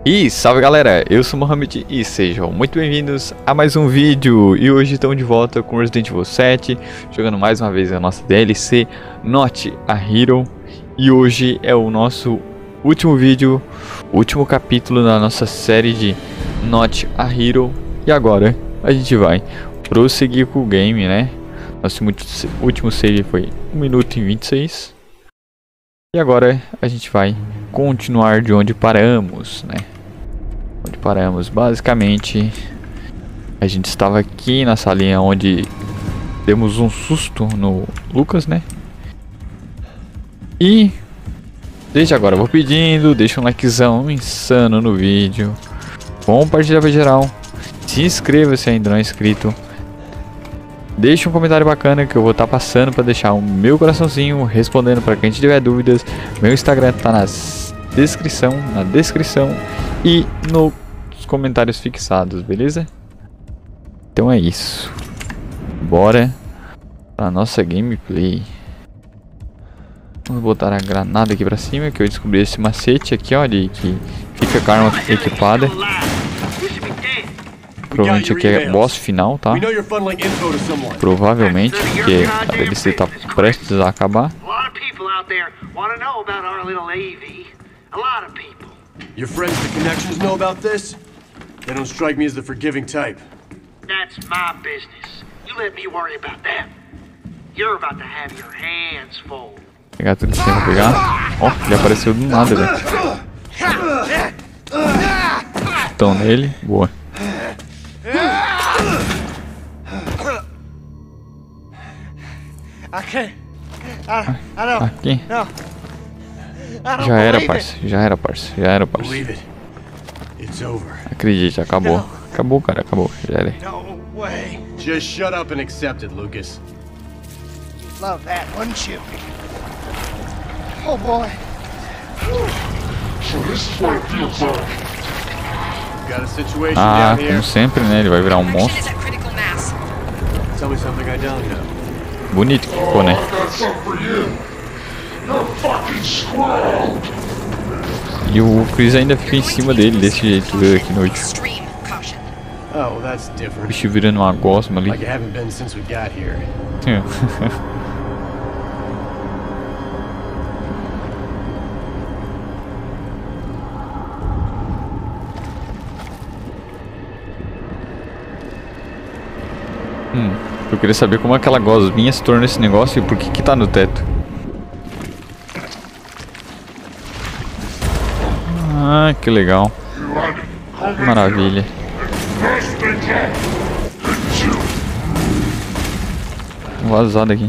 E salve galera, eu sou o Mohamed e sejam muito bem-vindos a mais um vídeo. E hoje estamos de volta com Resident Evil 7, jogando mais uma vez a nossa DLC Not a Hero. E hoje é o nosso último vídeo, último capítulo da nossa série de Not a Hero. E agora a gente vai prosseguir com o game, né? Nosso último save foi 1 minuto e 26. E agora a gente vai continuar de onde paramos, né? Onde paramos, basicamente, a gente estava aqui na salinha onde demos um susto no Lucas, né? E desde agora eu vou pedindo, deixa um likezão insano no vídeo, compartilha pra geral, se inscreva se ainda não é inscrito, deixa um comentário bacana que eu vou estar passando para deixar o meu coraçãozinho, respondendo para quem tiver dúvidas. Meu Instagram tá na descrição e nos comentários fixados, beleza? Então é isso. Bora pra nossa gameplay. Vamos botar a granada aqui pra cima, que eu descobri esse macete aqui, ó, de que fica com a arma equipada. Provavelmente aqui é boss final, tá? Provavelmente, porque a DLC tá prestes a acabar. Your friends, the connections, know about this? They don't strike me as the forgiving type. That's my business. You let me worry about that. You're about to have your hands full. Pegar tudo que tem pra pegar. Ó, ele apareceu do nada, velho. Estão nele, boa. Aqui. Já era, parça. Já era, parça. Já era, parça. Acredite, acabou. Acabou, cara. Acabou. Já era. Just shut up and accept it, Lucas. You'd love that, wouldn't you? Oh boy. So this is what it feels like. Got a situation Ah, down here. como sempre, né? Ele vai virar um monstro. Tell me something I don't know. Bonito que ficou, né? I got something for you. You're fucking squirrel. E o Chris ainda fica em cima dele, desse jeito aqui no último. Oh, well, that's O different. bicho virando uma gosma ali. Like you haven't been since we got here. Eu queria saber como aquela gosminha se tornou esse negócio e por que tá no teto. Ah, que legal. Que maravilha. Vazado aqui.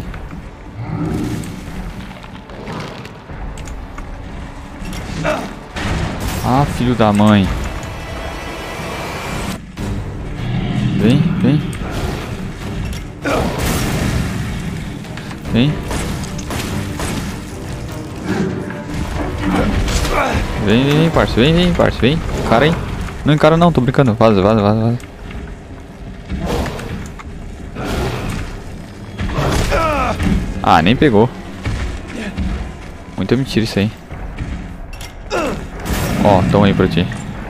Ah, filho da mãe. Vem, vem. Vem. Vem, parça. Vem, parça. Vem. Encara aí. Não encara não, tô brincando. Vaza, vaza, vaza, vaza. Ah, nem pegou. Muita mentira isso aí. Ó, toma aí pra ti.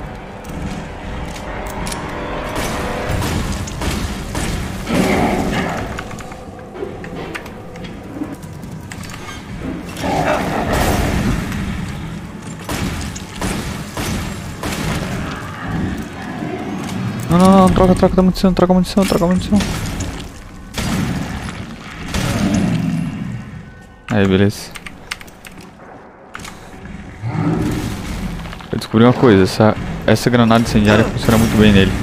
Não, troca munição, troca munição. Aí, beleza. Eu descobri uma coisa, essa granada incendiária funciona muito bem nele.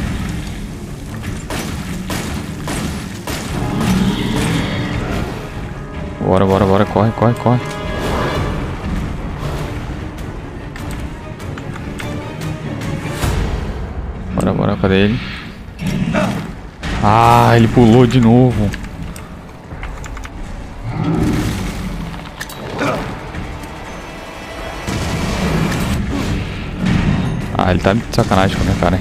Bora, corre. Bora, cadê ele? Ah, ele pulou de novo. Ah, ele tá de sacanagem com a minha cara.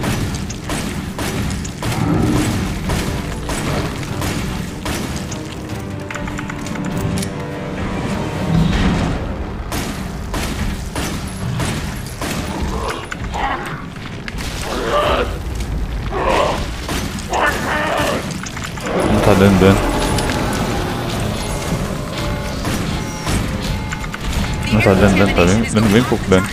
Não tá dando bem pouco dano.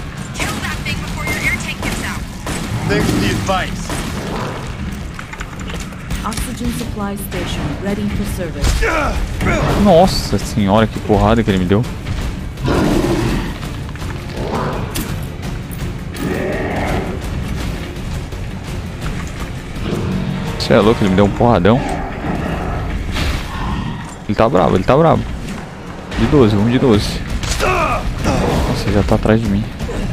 Thanks for the advice. Oxygen supply station ready for service. Nossa senhora, que porrada que ele me deu. Você é louco, ele me deu um porradão. Ele tá bravo, ele tá bravo. De 12, vamos de 12. Nossa, ele já tá atrás de mim.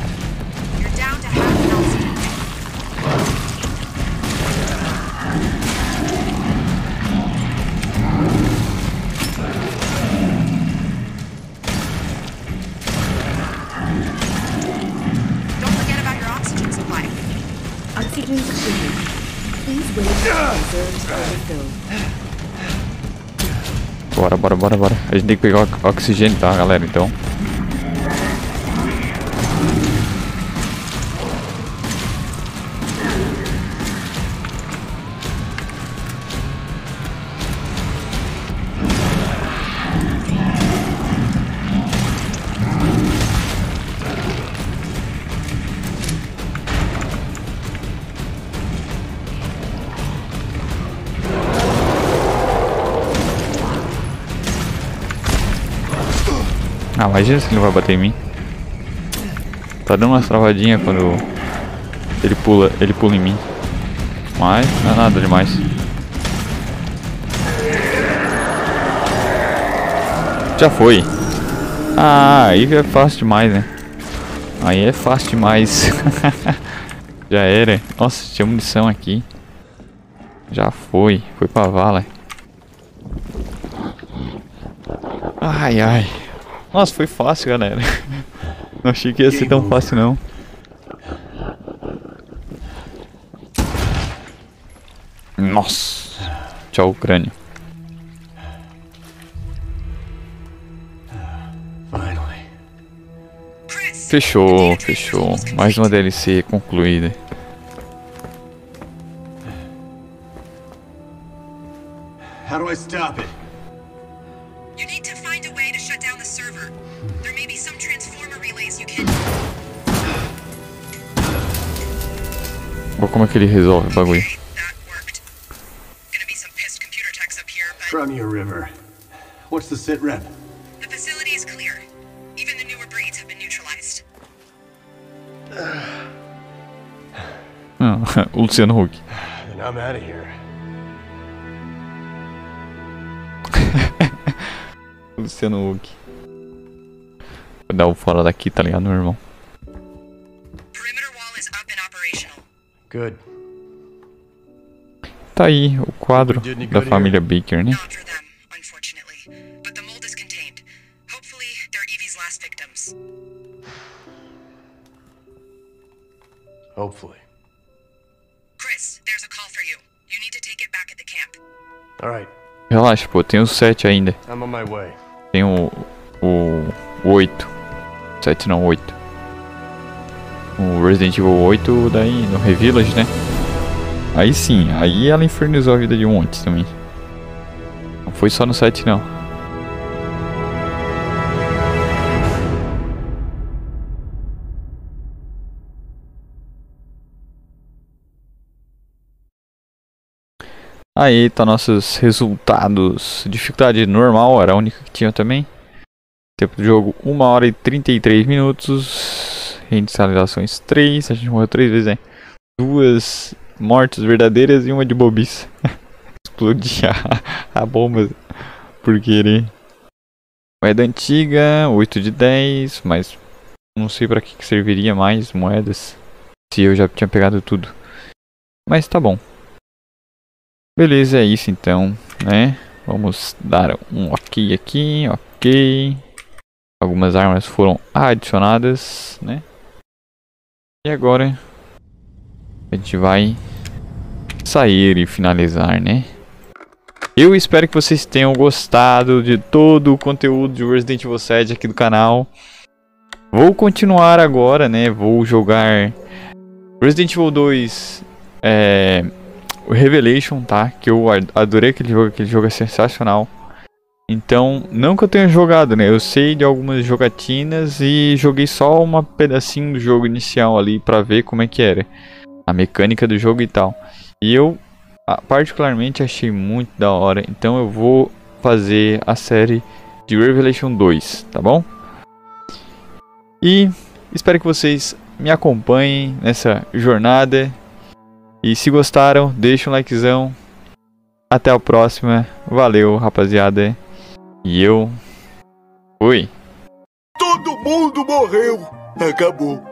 Oxygen depleted. Please wait for reserves overfill. Bora. A gente tem que pegar o oxigênio, tá, galera? Então. Ah, imagina se ele não vai bater em mim. Tá dando umas travadinhas quando ele pula em mim. Mas não é nada demais. Já foi. Ah, aí é fácil demais, né? Aí é fácil demais. Já era. Nossa, tinha munição aqui. Já foi. Foi pra vala. Ai. Nossa, foi fácil, galera. Não achei que ia ser tão fácil, não. Nossa. Tchau, crânio. Fechou. Mais uma DLC concluída. How do I stop it? You need to find a way to shut down the server. There may be some transformer relays you can... Olha como é que ele resolve o bagulho. That worked. Gonna be some pissed computer techs up here, but Crimea River. What's the sit rep? the facility is clear. Even the newer breeds have been neutralized. O Luciano Huck. Then I'm out of here. Luciano Huck. Vou dar o fora daqui, tá ligado, meu irmão? Perimeter wall is up and operational. Good. Tá aí o quadro da família Baker, né? Not for them, unfortunately. But the mold is contained. Hopefully, they're Evie's last victims. Hopefully. Chris, there's a call for you. You need to take it back at the camp. All right. Relaxa, pô, tem o 7 ainda. I'm on my way. Tem o 8. 7 não, 8. O Resident Evil 8 daí no Revillage, né? Aí sim, aí ela infernizou a vida de um monte também. Não foi só no 7 não. Aí tá nossos resultados. Dificuldade normal, era a única que tinha também. Tempo do jogo 1 hora e 33 minutos. Reinicializações 3. A gente morreu 3 vezes, né? 2 mortes verdadeiras e uma de bobice. Explodir a bomba por querer. Moeda antiga, 8 de 10. Mas não sei pra que serviria mais moedas. Se eu já tinha pegado tudo. Mas tá bom. Beleza, é isso então, né? Vamos dar um ok aqui, ok. Algumas armas foram adicionadas, né? E agora a gente vai sair e finalizar, né? Eu espero que vocês tenham gostado de todo o conteúdo de Resident Evil 7 aqui do canal. Vou continuar agora, né? Vou jogar Resident Evil 2, o Revelation, tá? Que eu adorei aquele jogo é sensacional. Então, não que eu tenha jogado, né? Eu sei de algumas jogatinas e joguei só um pedacinho do jogo inicial ali pra ver como é que era a mecânica do jogo e tal. E eu particularmente achei muito da hora. Então eu vou fazer a série de Revelation 2, tá bom? E espero que vocês me acompanhem nessa jornada. E se gostaram, deixa um likezão. Até a próxima. Valeu, rapaziada. E eu fui. Todo mundo morreu. Acabou.